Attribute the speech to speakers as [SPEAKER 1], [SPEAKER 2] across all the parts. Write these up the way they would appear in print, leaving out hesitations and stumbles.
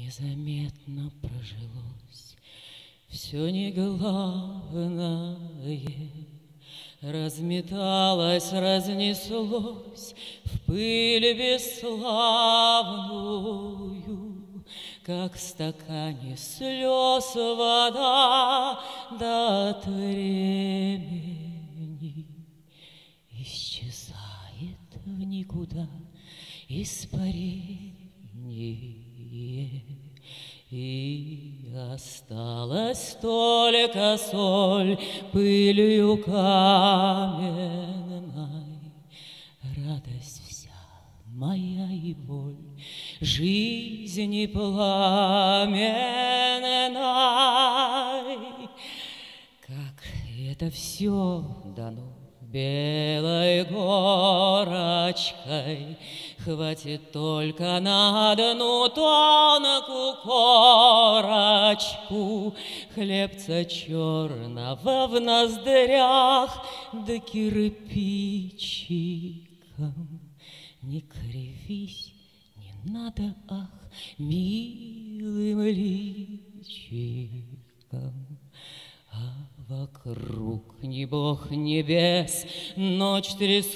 [SPEAKER 1] Незаметно прожилось все неглавное, разметалось, разнеслось в пыль бесславную, как в стакане слез вода до времени исчезает в никуда испарение. И осталась только соль пылью каменной, радость вся моя и боль жизни пламенной. Как это все дано белой горочкой, хватит только на одну тонкую корочку хлебца черного в ноздрях, да кирпичиком. Не кривись, не надо, ах, милым личиком. А вокруг ни бог небес, ночь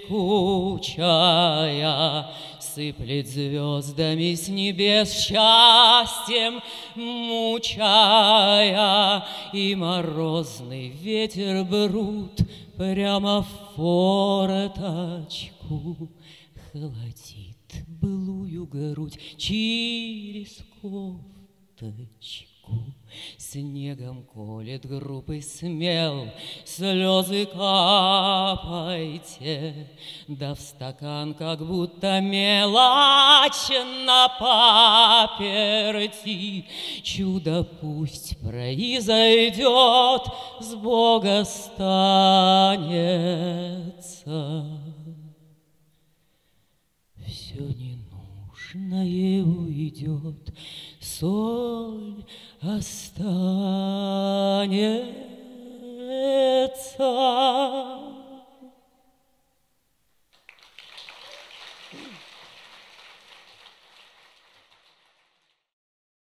[SPEAKER 1] трескучая сыплет звездами с небес, счастьем мучая, и морозный ветер брут прямо в форточку холодит былую грудь через кофточку. Снегом колет грубый смел, слезы капайте, да в стакан как будто мелочь на паперти. Чудо пусть произойдет, с Бога станется. Все ненужное уйдет, соль останется.